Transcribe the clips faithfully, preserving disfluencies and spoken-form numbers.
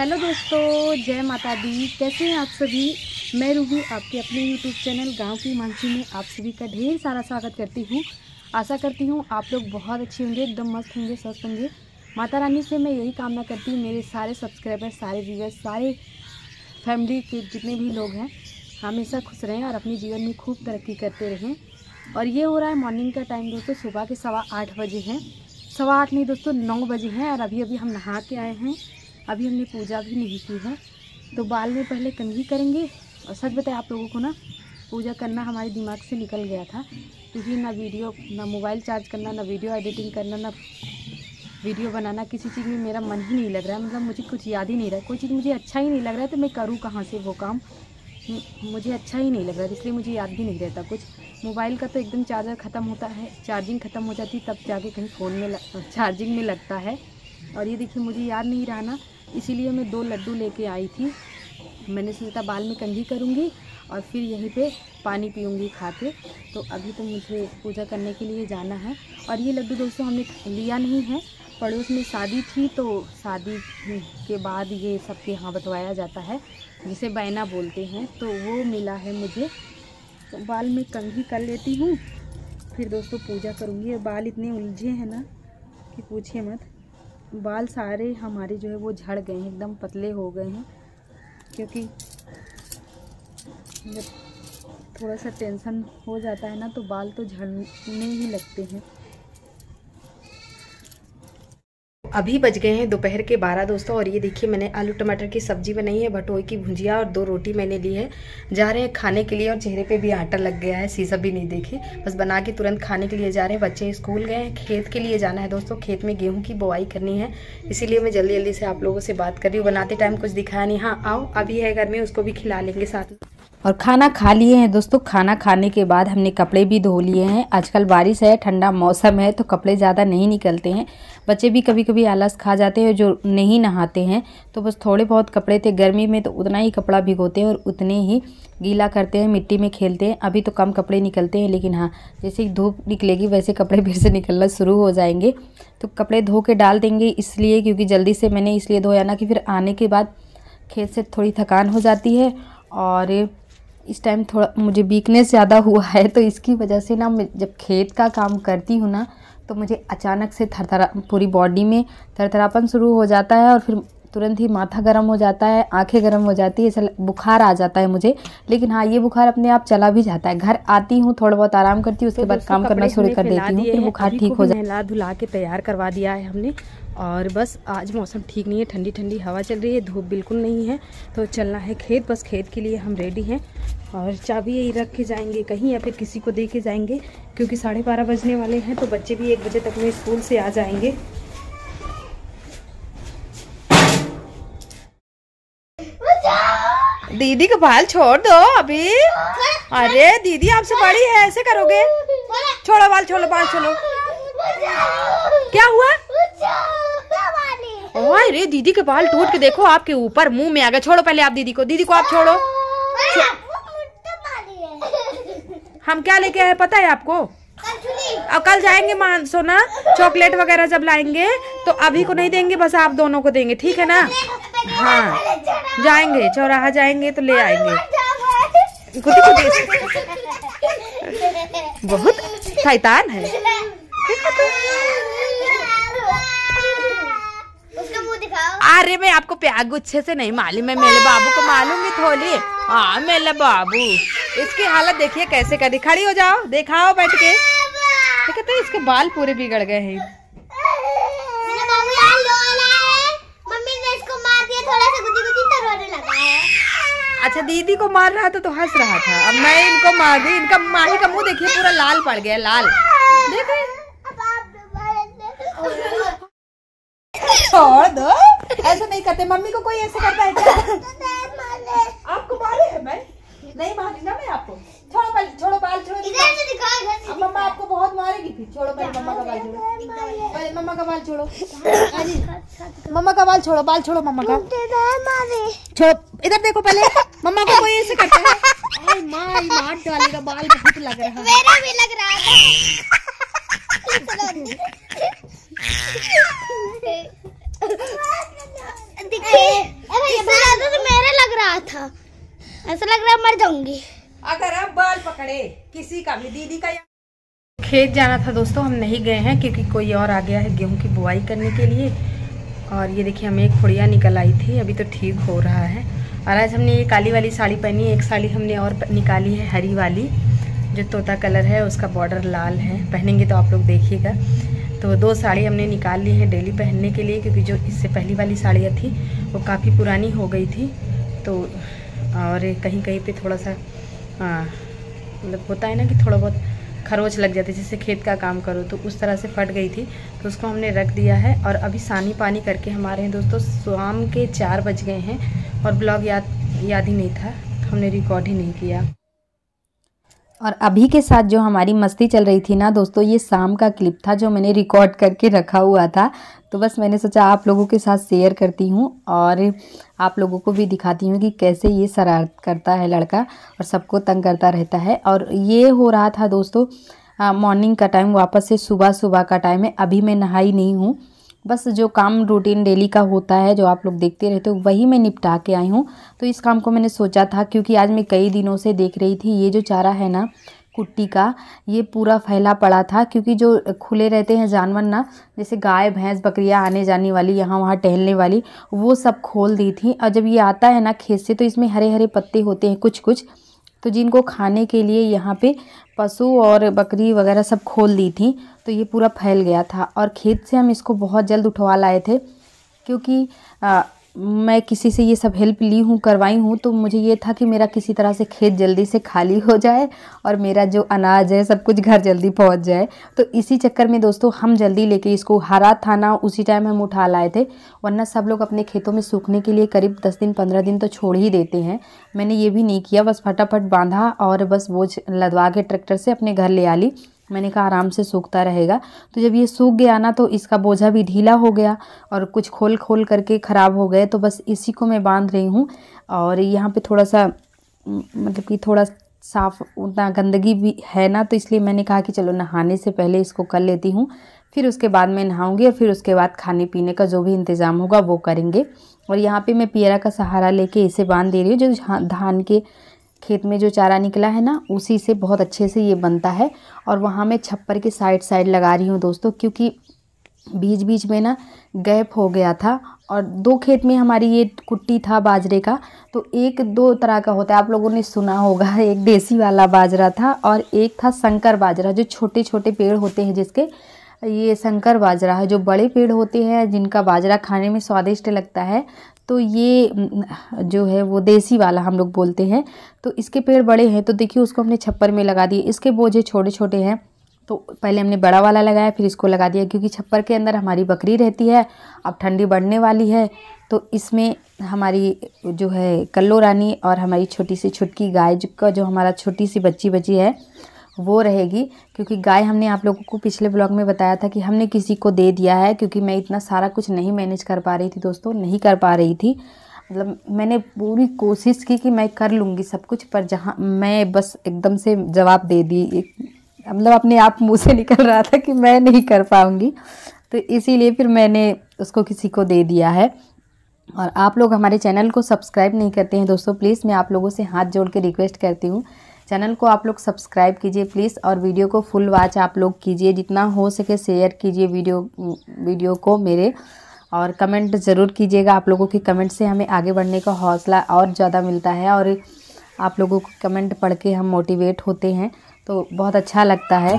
Hello दोस्तों, जय माता दी। कैसे हैं आप सभी। मैं रूही आपके अपने यूट्यूब चैनल गांव की मानसी में आप सभी का ढेर सारा स्वागत करती हूं। आशा करती हूं आप लोग बहुत अच्छे होंगे, एकदम मस्त होंगे, स्वस्थ होंगे। माता रानी से मैं यही कामना करती हूँ मेरे सारे सब्सक्राइबर, सारे व्यूअर्स, सारे फैमिली के जितने भी लोग हैं हमेशा खुश रहें और अपने जीवन में खूब तरक्की करते रहें। और ये हो रहा है मॉर्निंग का टाइम दोस्तों, सुबह के सवा आठ बजे हैं। सवा आठ नहीं दोस्तों, नौ बजे हैं। और अभी अभी हम नहा के आए हैं, अभी हमने पूजा भी नहीं की है। तो बाल में पहले कंघी करेंगे। और सच बताएं आप लोगों को ना, पूजा करना हमारे दिमाग से निकल गया था, क्योंकि ना वीडियो, ना मोबाइल चार्ज करना, ना वीडियो एडिटिंग करना, ना वीडियो बनाना, किसी चीज़ में मेरा मन ही नहीं लग रहा है। मतलब मुझे कुछ याद ही नहीं रहा है, कोई चीज़ मुझे अच्छा ही नहीं लग रहा है, तो मैं करूँ कहाँ से वो काम। मुझे अच्छा ही नहीं लग रहा है, इसलिए मुझे याद भी नहीं रहता कुछ। मोबाइल का तो एकदम चार्जर ख़त्म होता है, चार्जिंग ख़त्म हो जाती तब जाके कहीं फ़ोन में चार्जिंग में लगता है। और ये देखिए मुझे याद नहीं रहा ना, इसीलिए मैं दो लड्डू लेके आई थी। मैंने सोचा बाल में कंघी करूँगी और फिर यहीं पे पानी पीऊँगी खा के। तो अभी तो मुझे पूजा करने के लिए जाना है। और ये लड्डू दोस्तों हमने लिया नहीं है, पड़ोस में शादी थी, तो शादी के बाद ये सबके यहाँ बंटवाया जाता है, जिसे बैना बोलते हैं, तो वो मिला है मुझे। तो बाल में कंघी कर लेती हूँ, फिर दोस्तों पूजा करूँगी। बाल इतने उलझे हैं ना कि पूछिए मत। बाल सारे हमारे जो है वो झड़ गए हैं, एकदम पतले हो गए हैं, क्योंकि जब थोड़ा सा टेंशन हो जाता है ना तो बाल तो झड़ने ही लगते हैं। अभी बज गए हैं दोपहर के बारह दोस्तों। और ये देखिए मैंने आलू टमाटर की सब्जी बनाई है, भटोई की भुजिया और दो रोटी मैंने ली है। जा रहे हैं खाने के लिए, और चेहरे पे भी आटा लग गया है, शीशा भी नहीं देखे, बस बना के तुरंत खाने के लिए जा रहे हैं। बच्चे स्कूल गए हैं, खेत के लिए जाना है दोस्तों, खेत में गेहूँ की बुआई करनी है, इसीलिए मैं जल्दी जल्दी से आप लोगों से बात कर रही हूँ। बनाते टाइम कुछ दिखाया नहीं। हाँ आओ, अभी है घर में, उसको भी खिला लेंगे साथ में। और खाना खा लिए हैं दोस्तों। खाना खाने के बाद हमने कपड़े भी धो लिए हैं। आजकल बारिश है, ठंडा मौसम है, तो कपड़े ज़्यादा नहीं निकलते हैं। बच्चे भी कभी कभी आलस खा जाते हैं जो नहीं नहाते हैं, तो बस थोड़े बहुत कपड़े थे। गर्मी में तो उतना ही कपड़ा भिगोते हैं और उतने ही गीला करते हैं, मिट्टी में खेलते हैं। अभी तो कम कपड़े निकलते हैं, लेकिन हाँ जैसे धूप निकलेगी वैसे कपड़े फिर से निकलना शुरू हो जाएंगे। तो कपड़े धो के डाल देंगे, इसलिए क्योंकि जल्दी से मैंने इसलिए धोया ना कि फिर आने के बाद खेत से थोड़ी थकान हो जाती है। और इस टाइम थोड़ा मुझे वीकनेस ज़्यादा हुआ है, तो इसकी वजह से ना मैं जब खेत का काम करती हूँ ना, तो मुझे अचानक से थरथरा पूरी बॉडी में थरथरापन शुरू हो जाता है, और फिर तुरंत ही माथा गर्म हो जाता है, आंखें गर्म हो जाती है, ऐसा बुखार आ जाता है मुझे। लेकिन हाँ ये बुखार अपने आप चला भी जाता है। घर आती हूँ, थोड़ा बहुत आराम करती हूँ, उसके बाद काम करना शुरू कर देती हूँ, फिर बुखार ठीक हो जाता है। नहला धुला के तैयार करवा दिया है हमने। और बस आज मौसम ठीक नहीं है, ठंडी ठंडी हवा चल रही है, धूप बिल्कुल नहीं है, तो चलना है खेत। बस खेत के लिए हम रेडी हैं, और चाबी यही रख के जाएंगे कहीं, या फिर किसी को दे के जाएंगे, क्योंकि साढ़े बारह बजने वाले हैं, तो बच्चे भी एक बजे तक में स्कूल से आ जाएंगे। दीदी का बाल छोड़ दो अभी। अरे दीदी आपसे बड़ी है, ऐसे करोगे? छोड़ो बाल, छोड़ो बाल, छोड़ो। क्या हुआ? ओए रे, दीदी के बाल टूट के देखो आपके ऊपर मुंह में आ गए। छोड़ो पहले आप दीदी को, दीदी को आप छोड़ो। हम क्या लेके आए पता है आपको? अब कल जाएंगे मान सोना, चॉकलेट वगैरह जब लाएंगे तो अभी को नहीं देंगे, बस आप दोनों को देंगे, ठीक है ना? हाँ जाएंगे, चौराहा जाएंगे तो ले आएंगे। बहुत शैतान है। अरे मैं आपको प्याग गुच्छे से नहीं मालूम है, मेरे बाबू को मालूम है थोड़ी। हाँ मेरा बाबू, इसकी हालत देखिए कैसे कर दी। खड़ी हो जाओ, दिखाओ बैठ के। देखो तो इसके बाल पूरे बिगड़ गए हैं। मम्मी ने इसको मार दिया, थोड़ा सा गुदी गुदी तो रोने लगा है। अच्छा दीदी को मार रहा था तो हंस रहा था, अब मैं इनको मार दी। इनका माही का मुंह देखिए पूरा लाल पड़ गया, लाल। देखो छोड़ दो, ऐसा नहीं करते। मम्मी को कोई ऐसे करता है क्या? आपको मारे है? मैं नहीं मारी ना मैं आपको। छोड़ो पहले, छोड़ो बाल, छोड़ो। इधर से दिखाओ, इधर से। मम्मा आपको बहुत मारेगी फिर। छोड़ो पहले मम्मा का बाल, छोड़ो पहले मम्मा का बाल, छोड़ो मम्मा का बाल, छोड़ो बाल, छोड़ो मम्मा का छोड़ो। इधर देखो पहले, मम्मा को कोई ऐसे करता है। मार मार डालेगा, बाल बहुत लग रहा है। मेरा भी लग रहा है। देखिए ऐसा लग रहा है मर जाऊंगी अगर आप बाल पकड़े किसी का भी। दीदी का खेत जाना था दोस्तों, हम नहीं गए हैं क्योंकि कोई और आ गया है गेहूं की बुआई करने के लिए। और ये देखिए हमें एक फुड़िया निकल आई थी, अभी तो ठीक हो रहा है। और आज हमने ये काली वाली साड़ी पहनी है, एक साड़ी हमने और निकाली है हरी वाली, जो तोता कलर है, उसका बॉर्डर लाल है। पहनेंगे तो आप लोग देखिएगा। तो दो साड़ी हमने निकाल ली हैं डेली पहनने के लिए, क्योंकि जो इससे पहली वाली साड़ियाँ थी वो काफ़ी पुरानी हो गई थी। तो और कहीं कहीं पे थोड़ा सा मतलब होता है ना कि थोड़ा बहुत खरोच लग जाती है, जैसे खेत का काम करो, तो उस तरह से फट गई थी। तो उसको हमने रख दिया है। और अभी सानी पानी करके हमारे हैं दोस्तों, शाम के चार बज गए हैं और ब्लॉग याद याद ही नहीं था, तो हमने रिकॉर्ड ही नहीं किया। और अभी के साथ जो हमारी मस्ती चल रही थी ना दोस्तों, ये शाम का क्लिप था जो मैंने रिकॉर्ड करके रखा हुआ था। तो बस मैंने सोचा आप लोगों के साथ शेयर करती हूँ और आप लोगों को भी दिखाती हूँ कि कैसे ये शरारत करता है लड़का और सबको तंग करता रहता है। और ये हो रहा था दोस्तों मॉर्निंग का टाइम, वापस से सुबह सुबह का टाइम है। अभी मैं नहाई नहीं हूँ, बस जो काम रूटीन डेली का होता है जो आप लोग देखते रहते हो वही मैं निपटा के आई हूँ। तो इस काम को मैंने सोचा था, क्योंकि आज मैं कई दिनों से देख रही थी ये जो चारा है ना कुट्टी का, ये पूरा फैला पड़ा था। क्योंकि जो खुले रहते हैं जानवर ना, जैसे गाय भैंस बकरियां आने जाने वाली, यहाँ वहाँ टहलने वाली, वो सब खोल दी थी। और जब ये आता है ना खेत से, तो इसमें हरे हरे पत्ते होते हैं कुछ कुछ, तो जिनको खाने के लिए यहाँ पे पशु और बकरी वगैरह सब खोल दी थी। तो ये पूरा फैल गया था और खेत से हम इसको बहुत जल्द उठवा लाए थे, क्योंकि आ, मैं किसी से ये सब हेल्प ली हूँ, करवाई हूँ। तो मुझे ये था कि मेरा किसी तरह से खेत जल्दी से खाली हो जाए और मेरा जो अनाज है सब कुछ घर जल्दी पहुँच जाए। तो इसी चक्कर में दोस्तों हम जल्दी लेके इसको, हरा था ना उसी टाइम हम उठा लाए थे, वरना सब लोग अपने खेतों में सूखने के लिए करीब दस दिन पंद्रह दिन तो छोड़ ही देते हैं। मैंने ये भी नहीं किया, बस फटाफट बांधा और बस बोझ लदवा के ट्रैक्टर से अपने घर ले आ ली। मैंने कहा आराम से सूखता रहेगा। तो जब ये सूख गया ना, तो इसका बोझा भी ढीला हो गया और कुछ खोल खोल करके ख़राब हो गए। तो बस इसी को मैं बांध रही हूँ। और यहाँ पे थोड़ा सा मतलब कि थोड़ा साफ, उतना गंदगी भी है ना, तो इसलिए मैंने कहा कि चलो नहाने से पहले इसको कर लेती हूँ, फिर उसके बाद मैं नहाऊंगी और फिर उसके बाद खाने पीने का जो भी इंतज़ाम होगा वो करेंगे। और यहाँ पर मैं पियरा का सहारा लेके इसे बांध दे रही हूँ। जो धान के खेत में जो चारा निकला है ना, उसी से बहुत अच्छे से ये बनता है। और वहाँ मैं छप्पर के साइड साइड लगा रही हूँ दोस्तों, क्योंकि बीच बीच में ना गैप हो गया था। और दो खेत में हमारी ये कुट्टी था बाजरे का, तो एक दो तरह का होता है, आप लोगों ने सुना होगा, एक देसी वाला बाजरा था और एक था शंकर बाजरा, जो छोटे छोटे पेड़ होते हैं जिसके, ये शंकर बाजरा है। जो बड़े पेड़ होते हैं जिनका बाजरा खाने में स्वादिष्ट लगता है, तो ये जो है वो देसी वाला हम लोग बोलते हैं। तो इसके पेड़ बड़े हैं, तो देखिए उसको हमने छप्पर में लगा दिए। इसके बोझे छोटे छोटे हैं, तो पहले हमने बड़ा वाला लगाया, फिर इसको लगा दिया, क्योंकि छप्पर के अंदर हमारी बकरी रहती है। अब ठंडी बढ़ने वाली है, तो इसमें हमारी जो है कल्लो रानी और हमारी छोटी सी छुटकी गाय का जो हमारा छोटी सी बच्ची बची है वो रहेगी। क्योंकि गाय हमने आप लोगों को पिछले ब्लॉग में बताया था कि हमने किसी को दे दिया है, क्योंकि मैं इतना सारा कुछ नहीं मैनेज कर पा रही थी दोस्तों, नहीं कर पा रही थी। मतलब मैंने पूरी कोशिश की कि मैं कर लूँगी सब कुछ, पर जहाँ मैं बस एकदम से जवाब दे दी, मतलब अपने आप मुँह से निकल रहा था कि मैं नहीं कर पाऊँगी। तो इसीलिए फिर मैंने उसको किसी को दे दिया है। और आप लोग हमारे चैनल को सब्सक्राइब नहीं करते हैं दोस्तों, प्लीज़ मैं आप लोगों से हाथ जोड़ के रिक्वेस्ट करती हूँ, चैनल को आप लोग सब्सक्राइब कीजिए प्लीज़। और वीडियो को फुल वॉच आप लोग कीजिए, जितना हो सके शेयर कीजिए वीडियो वीडियो को मेरे। और कमेंट ज़रूर कीजिएगा, आप लोगों के कमेंट से हमें आगे बढ़ने का हौसला और ज़्यादा मिलता है। और आप लोगों को कमेंट पढ़ के हम मोटिवेट होते हैं, तो बहुत अच्छा लगता है।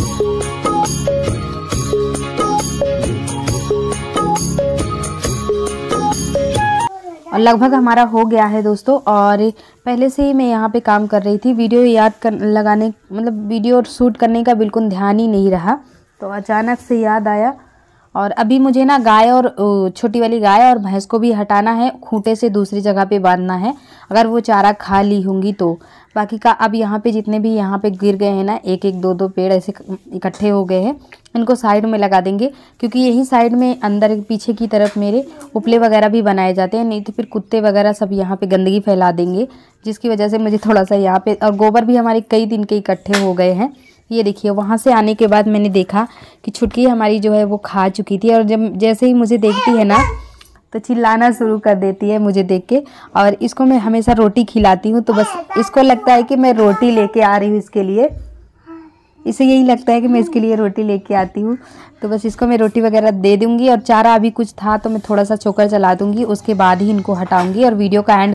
और लगभग हमारा हो गया है दोस्तों। और पहले से ही मैं यहाँ पे काम कर रही थी, वीडियो याद कर लगाने मतलब वीडियो शूट करने का बिल्कुल ध्यान ही नहीं रहा, तो अचानक से याद आया। और अभी मुझे ना गाय और छोटी वाली गाय और भैंस को भी हटाना है, खूंटे से दूसरी जगह पे बांधना है, अगर वो चारा खा ली होंगी तो। बाकी का अब यहाँ पे जितने भी यहाँ पे गिर गए हैं ना, एक एक दो दो पेड़ ऐसे इकट्ठे हो गए हैं, इनको साइड में लगा देंगे, क्योंकि यही साइड में अंदर पीछे की तरफ मेरे उपले वगैरह भी बनाए जाते हैं, नहीं तो फिर कुत्ते वगैरह सब यहाँ पे गंदगी फैला देंगे, जिसकी वजह से मुझे थोड़ा सा यहाँ पे। और गोबर भी हमारे कई दिन के इकट्ठे हो गए हैं। ये देखिए, वहाँ से आने के बाद मैंने देखा कि छुटकी हमारी जो है वो खा चुकी थी, और जब जैसे ही मुझे देखती है ना, तो चिल्लाना शुरू कर देती है मुझे देख के। और इसको मैं हमेशा रोटी खिलाती हूँ, तो बस इसको लगता है कि मैं रोटी लेके आ रही हूँ इसके लिए। इसे यही लगता है कि मैं इसके लिए रोटी लेके आती हूँ। तो बस इसको मैं रोटी वगैरह दे दूँगी और चारा अभी कुछ था तो मैं थोड़ा सा चोकर चला दूँगी, उसके बाद ही इनको हटाऊँगी और वीडियो का एंड